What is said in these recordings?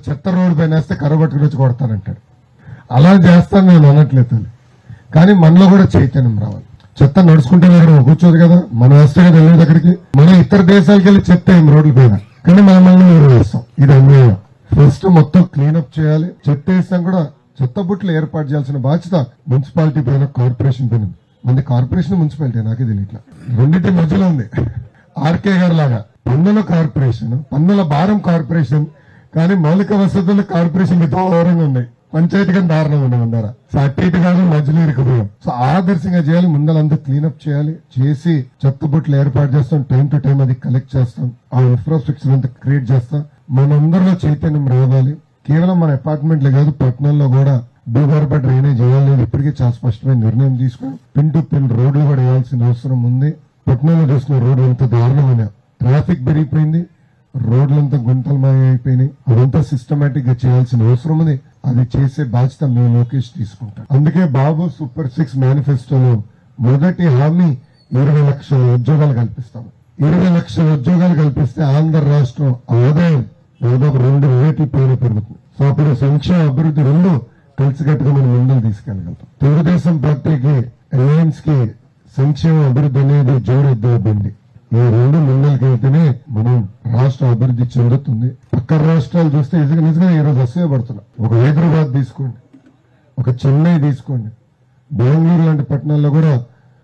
చెత్త రోడ్డు పైన వేస్తే కర్ర పట్టుకుని వచ్చి కొడతానంటాడు. అలా చేస్తాను నేను అనట్లేదు, కానీ మనలో కూడా చైతన్యం రావాలి. చెత్త నడుచుకుంటే కూర్చోదు కదా, మనం వేస్తే కదా వెళ్ళేది అక్కడికి. మనం ఇతర దేశాలకు వెళ్ళి చెత్త ఏం రోడ్ల పైన, కానీ మనం నిర్వహిస్తాం. ఇది అన్యాయం. ఫస్ట్ మొత్తం క్లీనప్ చేయాలి. చెత్త వేస్తాం కూడా చెత్త బుట్లు ఏర్పాటు చేయాల్సిన బాధ్యత మున్సిపాలిటీ పైన, కార్పొరేషన్ పైన. మన కార్పొరేషన్ మున్సిపాలిటీ నాకే తెలియట్లా, రెండింటి మధ్యలో ఉంది. ఆర్కే గారు లాగా పన్నుల కార్పొరేషన్, పన్నుల భారం కార్పొరేషన్, కానీ మౌలిక వసతుల కార్పొరేషన్ దూరంగా ఉన్నాయి. పంచాయతీ కానీ దారుణంగా ఉన్నాయి అందర. సో అటు ఇటు కాదు, మధ్యలో ఇరుకుపోయాం. సో ఆదర్శంగా చేయాలి. ముందలంతా క్లీనప్ చేయాలి. చేసి చెత్త బుట్లు ఏర్పాటు చేస్తాం. టైం టు టైం అది కలెక్ట్ చేస్తాం. ఆ ఇన్ఫ్రాస్ట్రక్చర్ అంతా క్రియేట్ చేస్తాం. మనందరిలో చైతన్యం రావాలి. కేవలం మన అపార్ట్మెంట్లే కాదు, పట్టణంలో కూడా భూగర్భ డ్రైనేజ్ చేయాలి. ఇప్పటికీ చాలా స్పష్టమైన నిర్ణయం తీసుకుని పిన్ టు పిన్ రోడ్లు కూడా వేయాల్సిన అవసరం ఉంది. పట్టణంలో చూసిన రోడ్లు ఎంత దారుణమైన, ట్రాఫిక్ పెరిగిపోయింది, రోడ్లంతా గుంతలమయ అయిపోయినాయి. అదంతా సిస్టమేటిక్ గా చేయాల్సిన అవసరం ఉంది. అది చేసే బాధ్యత మేము లోకేష్ తీసుకుంటాం. అందుకే బాబు సూపర్ 6 మేనిఫెస్టోలో మొదటి హామీ 20 లక్షల ఉద్యోగాలు కల్పిస్తాము. 20 లక్షల ఉద్యోగాలు కల్పిస్తే ఆంధ్ర రాష్ట్రం ఆదాయం దాదాపు 2 రేట్ల పైన పెరుగుతుంది. సో అప్పుడు సంక్షేమ అభివృద్ధి రెండు కలిసికట్టుగా మనం ముందుకు తీసుకెళ్ళగలుగుతాం. తెలుగుదేశం పార్టీకి, అలయన్స్ కి సంక్షేమ అభివృద్ధి అనేది జోడెద్దుబండి. ఈ రెండు ముందరికి అయితేనే మనం రాష్ట్రం అభివృద్ధి చెందుతుంది. పక్క రాష్ట్రాలు చూస్తే నిజంగా ఈరోజు అసూయపడుతున్నాం. ఒక హైదరాబాద్ తీసుకోండి, ఒక చెన్నై తీసుకోండి, బెంగళూరు లాంటి పట్టణాల్లో కూడా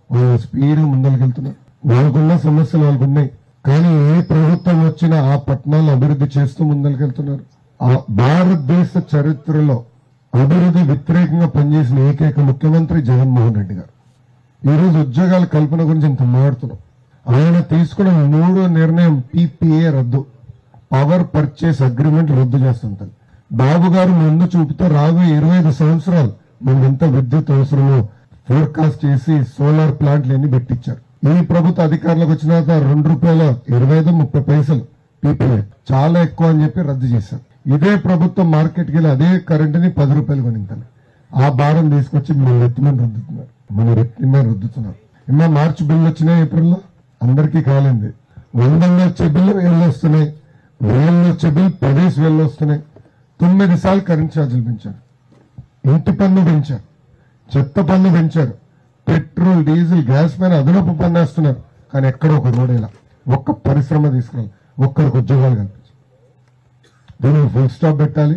స్పీడ్ ముందరికి వెళ్తున్నారు. వాళ్ళకున్న సమస్యలు వాళ్ళకు ఉన్నాయి, కానీ ఏ ప్రభుత్వం వచ్చినా ఆ పట్టణాలను అభివృద్ధి చేస్తూ ముందరికి వెళ్తున్నారు. ఆ భారతదేశ చరిత్రలో అభివృద్ధి వ్యతిరేకంగా పనిచేసిన ఏకైక ముఖ్యమంత్రి జగన్మోహన్ రెడ్డి గారు. ఈ రోజు ఉద్యోగాల కల్పన గురించి ఇంత మాట్లాడుతున్నాం. ఆయన తీసుకున్న 3వ నిర్ణయం పీపీఏ రద్దు, పవర్ పర్చేస్ అగ్రిమెంట్ రద్దు చేస్తుంటారు. బాబు గారు ముందు చూపితే రాబోయే 25 సంవత్సరాలు మనకు ఎంత విద్యుత్ అవసరమో ఫోర్కాస్ట్ చేసి సోలార్ ప్లాంట్లు ఎన్ని పెట్టించారు. ఈ ప్రభుత్వ అధికారులకు వచ్చిన ₹2.25-30 పీపీఏ చాలా ఎక్కువ అని చెప్పి రద్దు చేశారు. ఇదే ప్రభుత్వం మార్కెట్కి వెళ్ళి అదే కరెంటుని ₹10 కొనింటారు. ఆ భారం తీసుకొచ్చి మన రెత్తి మీద రుద్దుతున్నారు. ఇంకా మార్చి బిల్లు వచ్చినాయి ఏప్రిల్లో, అందరికీ కాలింది. 100 వచ్చే బిల్లు 1000 వస్తున్నాయి, 1000 వచ్చే బిల్లు 10,000 వస్తున్నాయి. 9 సార్లు కరెంట్ ఛార్జీలు పెంచారు, ఇంటి పన్ను పెంచారు, చెత్త పన్ను పెంచారు, పెట్రోల్ డీజిల్ గ్యాస్ పైన అదనపు పన్ను వేస్తున్నారు. కానీ ఎక్కడ ఒక రోడేలా, ఒక్క పరిశ్రమ తీసుకురాలి, ఒక్కరికి ఉద్యోగాలు కల్పించాలి. దీనికి ఫుల్ స్టాప్ పెట్టాలి.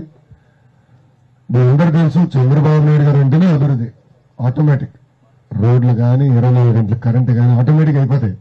మీ అందరూ తెలుసు, చంద్రబాబు నాయుడు గారు అంటేనే అభివృద్ధి. ఆటోమేటిక్ రోడ్లు కానీ 24 గంటల కరెంటు కానీ ఆటోమేటిక్ అయిపోతాయి.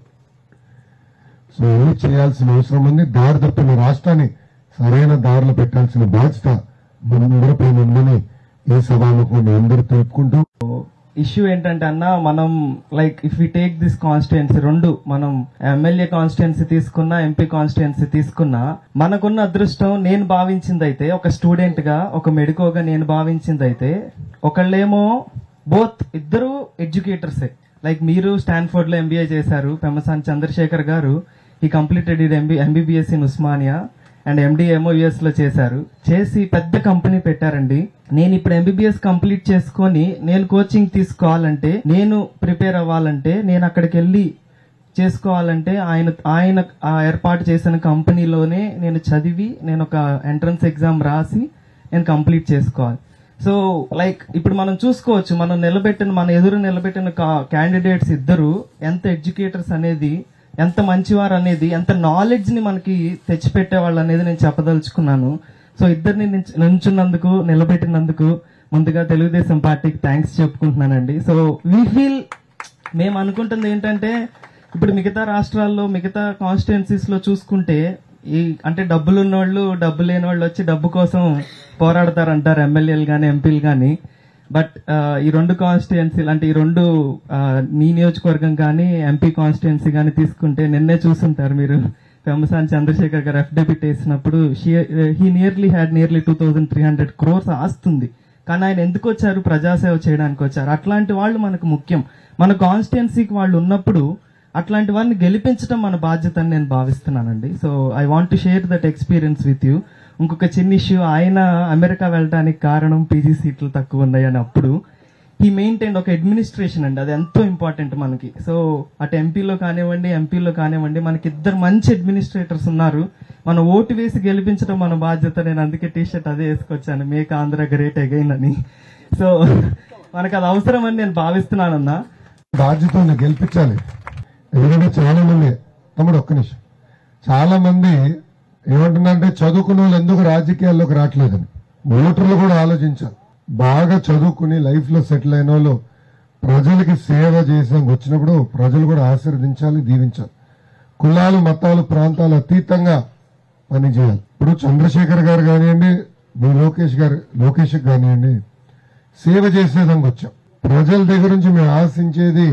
సో ఏమి చేయాల్సిన అవసరం ఉంది. దారి తప్పిన రాష్ట్రాన్ని సరైన దారిలో పెట్టాల్సిన బాధ్యత మనందరిపై ఉందని ఈ సభాముఖం అందరూ తెలుపుకుంటూ, ఇష్యూ ఏంటంటే అన్న, మనం like if we take this constituency, రెండు మనం ఎమ్మెల్యే కాన్స్టిట్యుయెన్సీ తీసుకున్నా, ఎంపీ కాన్స్టిట్యుయెన్సీ తీసుకున్నా, మనకున్న అదృష్టం నేను భావించింది అయితే, ఒక స్టూడెంట్ గా, ఒక మెడికోగా నేను భావించింది అయితే, ఒకళ్ళేమో ఇద్దరు ఎడ్యుకేటర్సే. లైక్ మీరు స్టాన్ఫోర్డ్ లో ఎంబీఏ చేశారు, పెమ్మసాని చంద్రశేఖర్ గారు ఈ completed MBBS in Osmania and MD ఏమో యుఎస్ లో చేసి పెద్ద కంపెనీ పెట్టారండి. నేను ఇప్పుడు ఎంబీబీఎస్ కంప్లీట్ చేసుకొని నేను కోచింగ్ తీసుకోవాలంటే, నేను ప్రిపేర్ అవ్వాలంటే, నేను అక్కడికి వెళ్ళి చేసుకోవాలంటే ఆయన ఏర్పాటు చేసిన కంపెనీలోనే నేను చదివి, నేను ఒక ఎంట్రన్స్ ఎగ్జామ్ రాసి నేను కంప్లీట్ చేసుకోవాలి. సో లైక్ ఇప్పుడు మనం చూసుకోవచ్చు, మన ఎదురు నిలబెట్టిన క్యాండిడేట్స్ ఇద్దరు ఎంత ఎడ్యుకేటర్స్ అనేది, ఎంత మంచివారు అనేది, ఎంత నాలెడ్జ్ ని మనకి తెచ్చిపెట్టేవాళ్ళు అనేది నేను చెప్పదలుచుకున్నాను. సో ఇద్దరిని నుంచున్నందుకు, నిలబెట్టినందుకు ముందుగా తెలుగుదేశం పార్టీకి థ్యాంక్స్ చెప్పుకుంటున్నానండి. సో మేము అనుకుంటుంది ఏంటంటే, ఇప్పుడు మిగతా రాష్ట్రాల్లో, మిగతా కాన్స్టిట్యుయెన్సీస్ లో చూసుకుంటే, అంటే డబ్బులున్న వాళ్ళు, డబ్బు లేని వాళ్ళు వచ్చి డబ్బు కోసం పోరాడతారంటారు ఎమ్మెల్యేలు గానీ, ఎంపీలు గానీ. బట్ ఈ రెండు కాన్స్టిట్యుయెన్సీలు, అంటే ఈ రెండు నీ నియోజకవర్గం కానీ, ఎంపీ కాన్స్టిట్యుయెన్సీ కానీ తీసుకుంటే, నిన్నే చూస్తుంటారు మీరు, పెమ్మసాని చంద్రశేఖర్ గారు ఎఫ్డెబిట్ వేసినప్పుడు హీ హ్యాడ్ నియర్లీ 2,300 crores ఆస్తుంది. కానీ ఆయన ఎందుకు వచ్చారు? ప్రజాసేవ చేయడానికి వచ్చారు. అట్లాంటి వాళ్ళు మనకు ముఖ్యం. మన కాన్స్టిట్యుయెన్సీకి వాళ్ళు ఉన్నప్పుడు అట్లాంటి వారిని గెలిపించడం మన బాధ్యత అని నేను భావిస్తున్నానండి. So I want to share that experience with you. ఇంకొక చిన్న ఇష్యూ, ఆయన అమెరికా వెళ్ళడానికి కారణం పీజీ సీట్లు తక్కువ ఉన్నాయని. అప్పుడు హీ మెయింటైన్ ఒక అడ్మినిస్ట్రేషన్ అండి, అది ఎంతో ఇంపార్టెంట్ మనకి. సో అటు ఎంపీలో కానివ్వండి మనకి ఇద్దరు మంచి అడ్మినిస్ట్రేటర్స్ ఉన్నారు. మన ఓటు వేసి గెలిపించడం మన బాధ్యత. నేను అందుకే టీషర్ట్ అదే వేసుకొచ్చాను, మేక్ ఆంధ్ర గ్రేట్ అగైన్ అని. సో మనకు అది అవసరం అని నేను భావిస్తున్నానన్నా. బాధ్యత ఉంది, గెలిపించాలి. ఎందుకంటే చాలా మంది, తమ్ముడు ఒక్క నిమిషం, చాలా మంది ఏమంటున్నారంటే చదువుకున్న వాళ్ళు ఎందుకు రాజకీయాల్లోకి రావట్లేదని. ఓటర్లు కూడా ఆలోచించాలి. బాగా చదువుకుని లైఫ్ లో సెటిల్ అయిన వాళ్ళు ప్రజలకి సేవ చేసాం వచ్చినప్పుడు ప్రజలు కూడా ఆశీర్వదించాలి, దీవించాలి. కులాలు, మతాలు, ప్రాంతాలు అతీతంగా పనిచేయాలి. ఇప్పుడు చంద్రశేఖర్ గారు కానివ్వండి, మీ లోకేష్ కానివ్వండి, సేవ చేసేదానికి వచ్చాం. ప్రజల దగ్గర నుంచి మేము ఆశించేది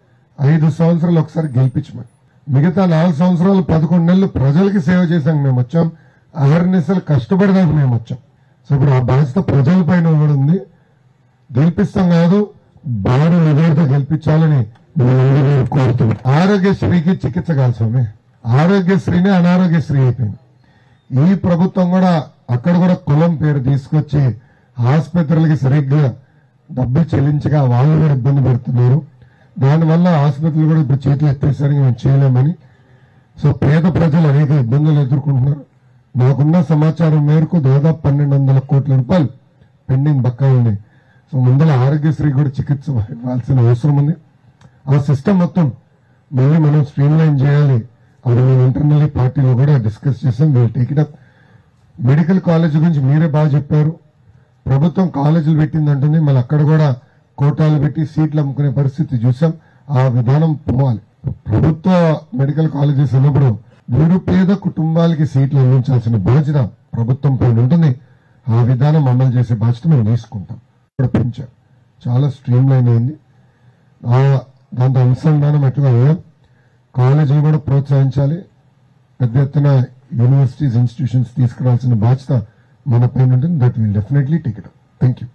5 సంవత్సరాలు ఒకసారి గెలిపించమని. మిగతా 4 సంవత్సరాలు 11 నెలలు ప్రజలకి సేవ చేసాక మేము వచ్చాం. అహర్నిశలు కష్టపడడానికి మేము వచ్చాం. సో ఇప్పుడు ఆ బాధ్యత ప్రజల పైన కూడా ఉంది. గెలిపిస్తాం కాదు, భారీ మెజారిటీతో గెలిపించాలని మేము కోరుతున్నాం. ఆరోగ్యశ్రీకి చికిత్స కాల్సమే, ఆరోగ్యశ్రీనే అనారోగ్యశ్రీ అయిపోయింది. ఈ ప్రభుత్వం కూడా అక్కడ కూడా కులం పేరు తీసుకొచ్చి ఆసుపత్రులకి సరిగ్గా డబ్బులు చెల్లించగా వాళ్ళు కూడా ఇబ్బంది పెడుతున్నారు. దానివల్ల ఆసుపత్రులు కూడా ఇప్పుడు చేతులు ఎత్తేసరికి మేము చేయలేమని. సో పేద ప్రజలు అనేక ఇబ్బందులు ఎదుర్కొంటున్నారు. నాకున్న సమాచారం మేరకు దాదాపు 1200 కోట్ల రూపాయలు పెండింగ్ బకాయిలు ఉన్నాయి. సో ముందర ఆరోగ్యశ్రీ కూడా చికిత్స ఇవ్వాల్సిన అవసరం ఉంది. ఆ సిస్టమ్ మొత్తం మళ్ళీ మనం స్ట్రీమ్ లైన్ చేయాలి. అది మేము ఇంటర్నల్లీ పార్టీలో కూడా డిస్కస్ చేసాం. వీళ్ళు take it up. Medical college గురించి మీరే బాగా చెప్పారు. ప్రభుత్వం కాలేజీలు పెట్టిందంటుంది, మళ్ళీ అక్కడ కూడా కోటాలు పెట్టి సీట్లు అమ్ముకునే పరిస్థితి చూసాం. ఆ విధానం పోవాలి. ప్రభుత్వ మెడికల్ కాలేజెస్ ఉన్నప్పుడు నిరుపేద కుటుంబాలకి సీట్లు అందించాల్సిన బాధ్యత ప్రభుత్వం పైన ఉంటుంది. ఆ విధానం అమలు చేసే బాధ్యత మేము తీసుకుంటాం. ఇప్పుడు పెంచారు, చాలా స్ట్రీమ్ లైన్ అయింది. దాంతో అనుసంధానం ఎట్లా కాలేజీలు కూడా ప్రోత్సహించాలి. పెద్ద ఎత్తున యూనివర్సిటీస్, ఇన్స్టిట్యూషన్స్ తీసుకురావాల్సిన బాధ్యత మన పైన ఉంటుంది. That will definitely take it up. Thank you.